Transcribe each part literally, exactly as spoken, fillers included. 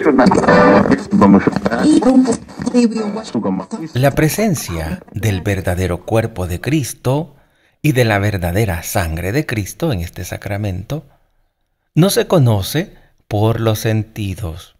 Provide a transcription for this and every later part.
La presencia del verdadero cuerpo de Cristo y de la verdadera sangre de Cristo en este sacramento no se conoce por los sentidos.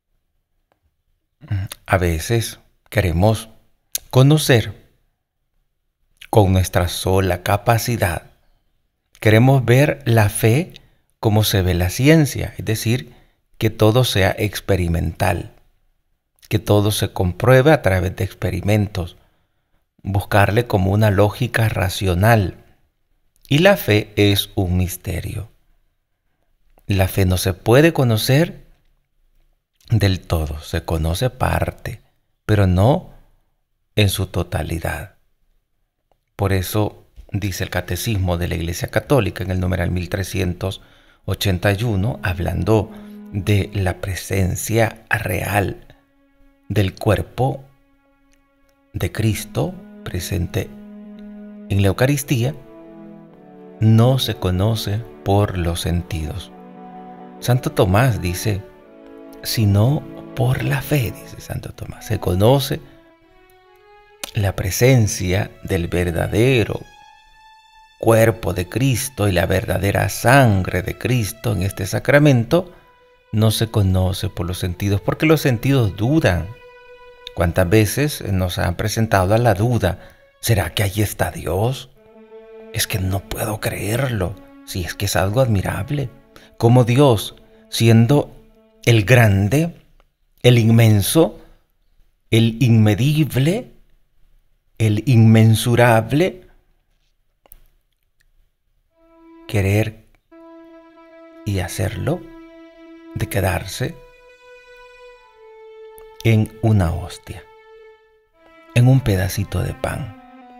A veces queremos conocer con nuestra sola capacidad. Queremos ver la fe como se ve la ciencia, es decir, que todo sea experimental, que todo se compruebe a través de experimentos, buscarle como una lógica racional. Y la fe es un misterio. La fe no se puede conocer del todo, se conoce parte, pero no en su totalidad. Por eso dice el Catecismo de la Iglesia Católica en el numeral mil trescientos ochenta y uno, hablando de la presencia real del cuerpo de Cristo presente en la Eucaristía, no se conoce por los sentidos. Santo Tomás dice, sino por la fe, dice Santo Tomás, se conoce la presencia del verdadero cuerpo de Cristo y la verdadera sangre de Cristo en este sacramento, no se conoce por los sentidos, porque los sentidos dudan. ¿Cuántas veces nos han presentado a la duda? ¿Será que allí está Dios? Es que no puedo creerlo, si es que es algo admirable. Como Dios, siendo el grande, el inmenso, el inmedible, el inmensurable, querer y hacerlo, de quedarse en una hostia, en un pedacito de pan.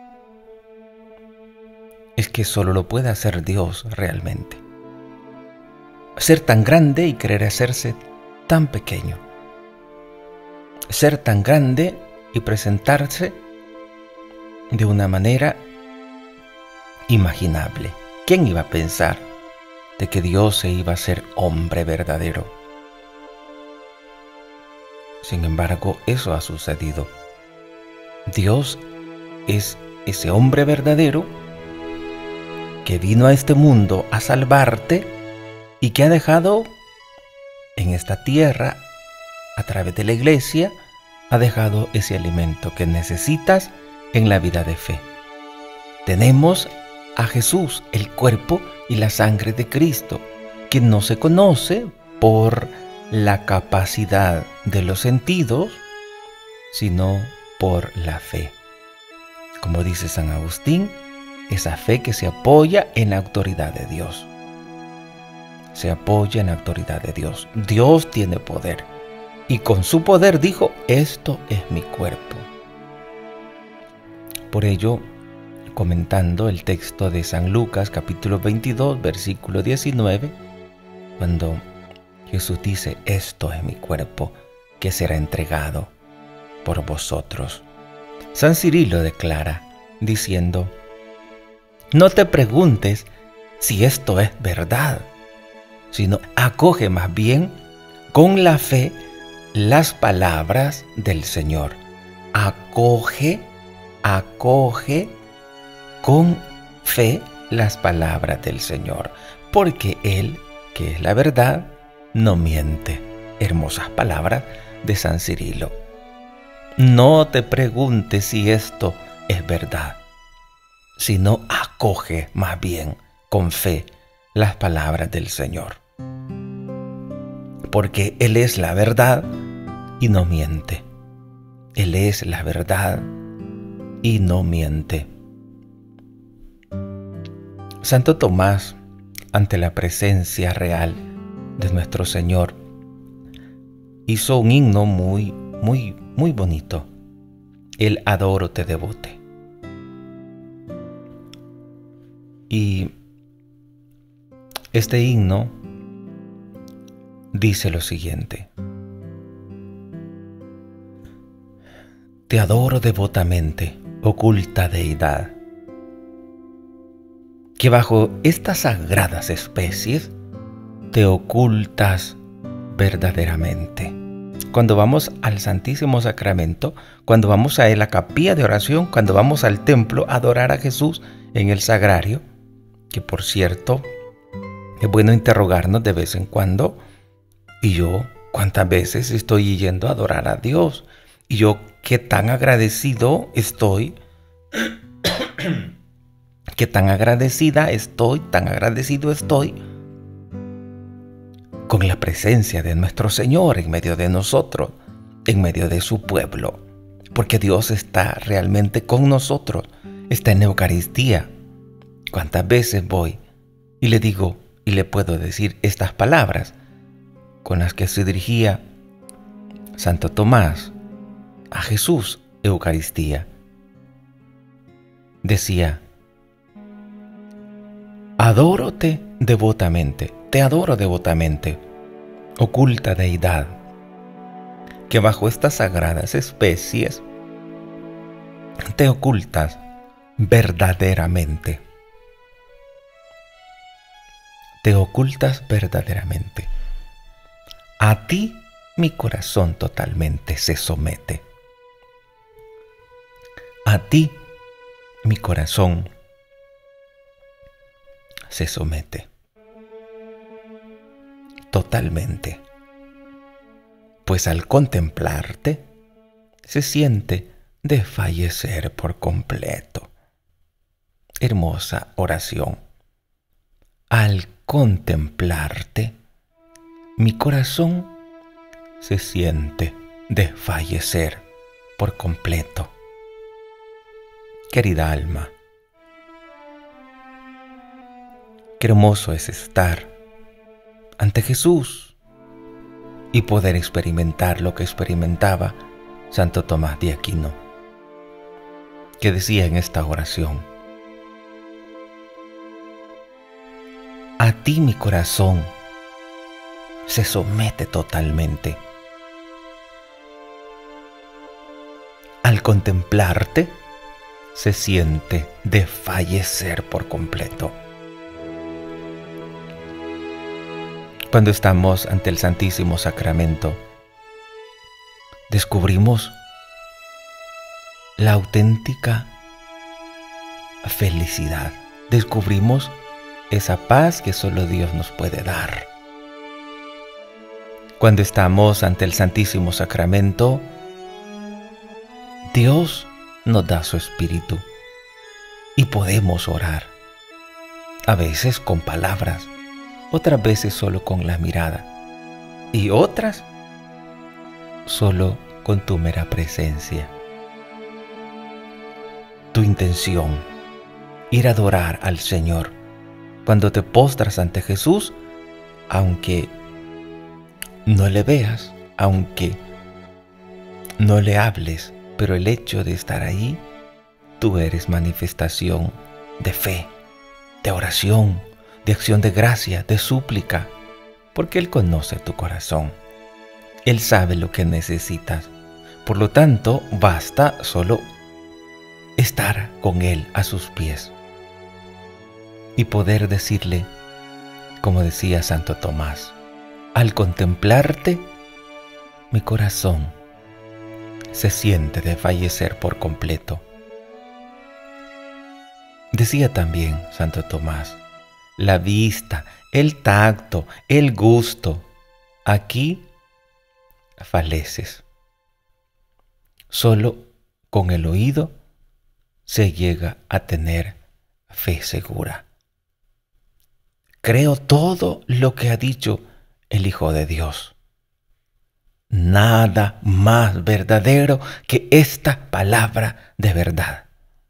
Es que solo lo puede hacer Dios realmente. Ser tan grande y querer hacerse tan pequeño. Ser tan grande y presentarse de una manera imaginable. ¿Quién iba a pensar de que Dios se iba a ser hombre verdadero? Sin embargo, eso ha sucedido. Dios es ese hombre verdadero que vino a este mundo a salvarte y que ha dejado en esta tierra, a través de la iglesia, ha dejado ese alimento que necesitas en la vida de fe. Tenemos a Jesús, el cuerpo y la sangre de Cristo, que no se conoce por la capacidad de los sentidos, sino por la fe. Como dice San Agustín, esa fe que se apoya en la autoridad de Dios. Se apoya en la autoridad de Dios. Dios tiene poder. Y con su poder dijo, esto es mi cuerpo. Por ello, comentando el texto de San Lucas, capítulo veintidós, versículo diecinueve, cuando Jesús dice, esto es mi cuerpo, que será entregado por vosotros. San Cirilo declara, diciendo, no te preguntes si esto es verdad, sino acoge más bien con la fe las palabras del Señor. Acoge, acoge con fe las palabras del Señor, porque Él, que es la verdad, no miente. Hermosas palabras de San Cirilo. No te preguntes si esto es verdad, sino acoge más bien con fe las palabras del Señor. Porque Él es la verdad y no miente. Él es la verdad y no miente. Santo Tomás, ante la presencia real de nuestro Señor, hizo un himno muy, muy, muy bonito. El Adoro te devote. Y este himno dice lo siguiente: te adoro devotamente, oculta deidad, que bajo estas sagradas especies te ocultas verdaderamente. cuando vamos al Santísimo Sacramento, cuando vamos a la capilla de oración, cuando vamos al templo a adorar a Jesús en el sagrario, que por cierto, es bueno interrogarnos de vez en cuando, y yo, ¿cuántas veces estoy yendo a adorar a Dios? Y yo, ¿qué tan agradecido estoy? ¿Qué tan agradecida estoy, tan agradecido estoy con la presencia de nuestro Señor en medio de nosotros, en medio de su pueblo? Porque Dios está realmente con nosotros, está en Eucaristía. ¿Cuántas veces voy y le digo y le puedo decir estas palabras con las que se dirigía Santo Tomás a Jesús, Eucaristía? Decía: adórote devotamente, te adoro devotamente, oculta deidad, que bajo estas sagradas especies te ocultas verdaderamente. Te ocultas verdaderamente. A ti mi corazón totalmente se somete. A ti mi corazón se somete. Totalmente. Pues al contemplarte se siente desfallecer por completo. Hermosa oración. Al contemplarte, mi corazón se siente desfallecer por completo. Querida alma, qué hermoso es estar ante Jesús y poder experimentar lo que experimentaba Santo Tomás de Aquino, que decía en esta oración: a ti mi corazón se somete totalmente. Al contemplarte, se siente desfallecer por completo. Cuando estamos ante el Santísimo Sacramento, descubrimos la auténtica felicidad. Descubrimos esa paz que solo Dios nos puede dar. Cuando estamos ante el Santísimo Sacramento, Dios nos da su Espíritu y podemos orar, a veces con palabras, otras veces solo con la mirada y otras solo con tu mera presencia. Tu intención, ir a adorar al Señor. Cuando te postras ante Jesús, aunque no le veas, aunque no le hables, pero el hecho de estar ahí, tú eres manifestación de fe, de oración, de acción de gracia, de súplica, porque Él conoce tu corazón. Él sabe lo que necesitas. Por lo tanto, basta solo estar con Él a sus pies y poder decirle, como decía Santo Tomás: al contemplarte, mi corazón se siente desfallecer por completo. Decía también Santo Tomás: la vista, el tacto, el gusto, aquí faleces. Solo con el oído se llega a tener fe segura. Creo todo lo que ha dicho el Hijo de Dios. Nada más verdadero que esta palabra de verdad.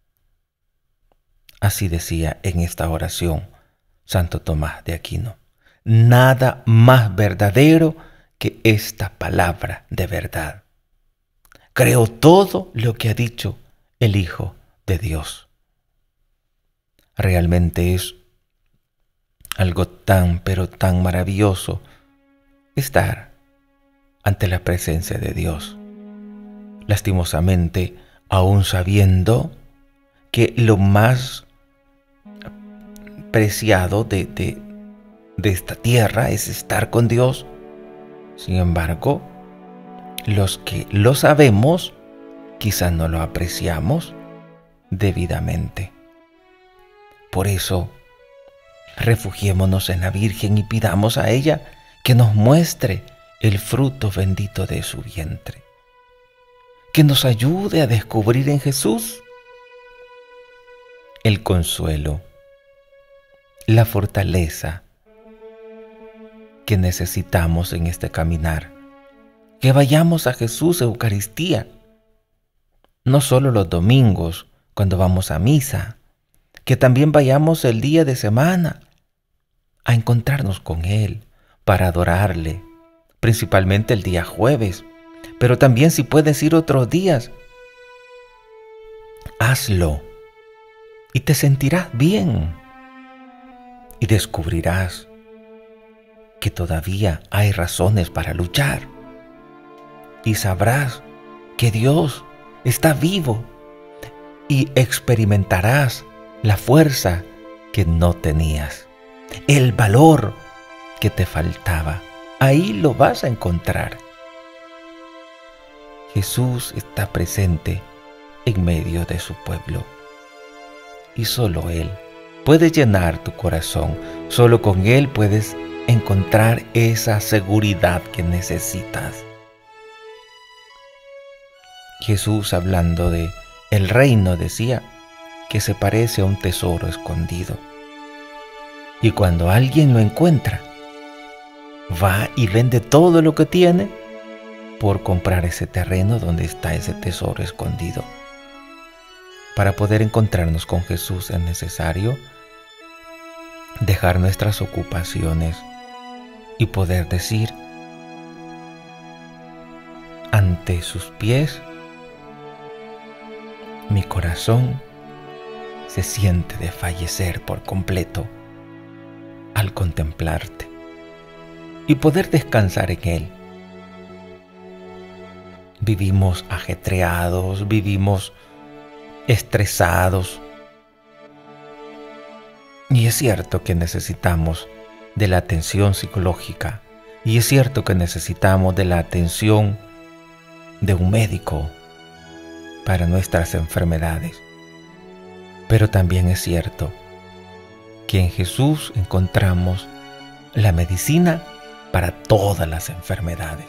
Así decía en esta oración Santo Tomás de Aquino. Nada más verdadero que esta palabra de verdad. Creo todo lo que ha dicho el Hijo de Dios. Realmente es algo tan, pero tan maravilloso estar ante la presencia de Dios. Lastimosamente, aún sabiendo que lo más preciado de, de, de esta tierra es estar con Dios, sin embargo, los que lo sabemos, quizás no lo apreciamos debidamente. Por eso, refugiémonos en la Virgen y pidamos a ella que nos muestre el fruto bendito de su vientre, que nos ayude a descubrir en Jesús el consuelo, la fortaleza que necesitamos en este caminar. Que vayamos a Jesús Eucaristía, no solo los domingos cuando vamos a misa, que también vayamos el día de semana a encontrarnos con Él para adorarle, principalmente el día jueves, pero también si puedes ir otros días, hazlo y te sentirás bien y descubrirás que todavía hay razones para luchar y sabrás que Dios está vivo y experimentarás la fuerza que no tenías, el valor que te faltaba. Ahí lo vas a encontrar. Jesús está presente en medio de su pueblo y solo Él puede llenar tu corazón. Solo con Él puedes encontrar esa seguridad que necesitas. Jesús, hablando de el reino, decía que se parece a un tesoro escondido. Y cuando alguien lo encuentra, va y vende todo lo que tiene por comprar ese terreno donde está ese tesoro escondido. Para poder encontrarnos con Jesús es necesario dejar nuestras ocupaciones y poder decir ante sus pies: mi corazón se siente desfallecer por completo al contemplarte, y poder descansar en Él. Vivimos ajetreados, vivimos estresados, y es cierto que necesitamos de la atención psicológica, y es cierto que necesitamos de la atención de un médico para nuestras enfermedades. Pero también es cierto que en Jesús encontramos la medicina para todas las enfermedades.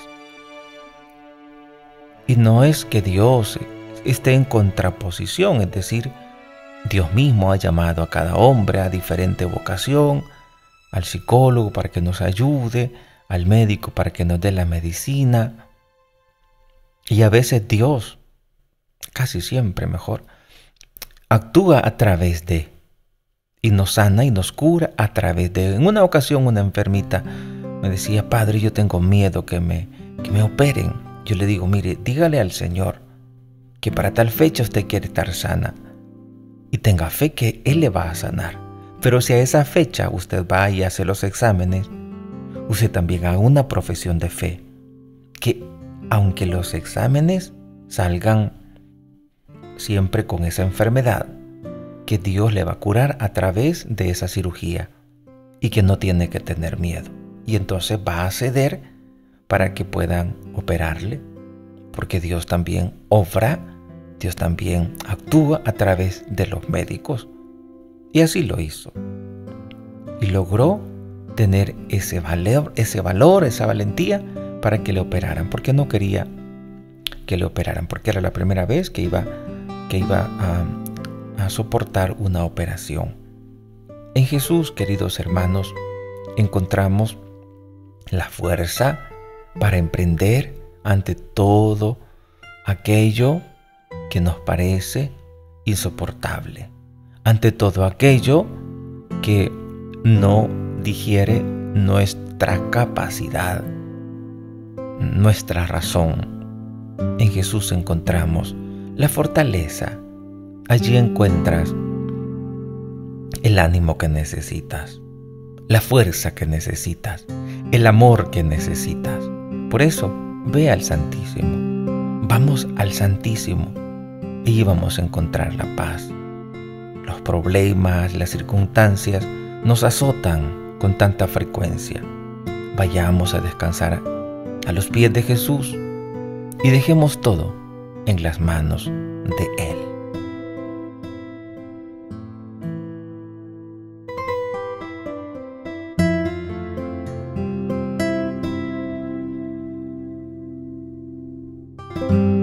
Y no es que Dios esté en contraposición, es decir, Dios mismo ha llamado a cada hombre a diferente vocación, al psicólogo para que nos ayude, al médico para que nos dé la medicina. Y a veces Dios, casi siempre mejor, actúa a través de, y nos sana y nos cura a través de. En una ocasión una enfermita me decía: padre, yo tengo miedo que me, que me operen. Yo le digo: mire, dígale al Señor que para tal fecha usted quiere estar sana y tenga fe que Él le va a sanar. Pero si a esa fecha usted va y hace los exámenes, usted también haga una profesión de fe, que aunque los exámenes salgan siempre con esa enfermedad, que Dios le va a curar a través de esa cirugía y que no tiene que tener miedo. Y entonces va a ceder para que puedan operarle, porque Dios también obra, Dios también actúa a través de los médicos. Y así lo hizo. Y logró tener ese valor, ese valor, esa valentía para que le operaran, porque no quería que le operaran, porque era la primera vez que iba, que iba a, a soportar una operación. En Jesús, queridos hermanos, encontramos la fuerza para emprender ante todo aquello que nos parece insoportable, ante todo aquello que no digiere nuestra capacidad, nuestra razón. En Jesús encontramos la fortaleza. Allí encuentras el ánimo que necesitas, la fuerza que necesitas, el amor que necesitas. Por eso, ve al Santísimo. Vamos al Santísimo y vamos a encontrar la paz. Los problemas, las circunstancias nos azotan con tanta frecuencia. Vayamos a descansar a los pies de Jesús y dejemos todo en las manos de Él. Thank you.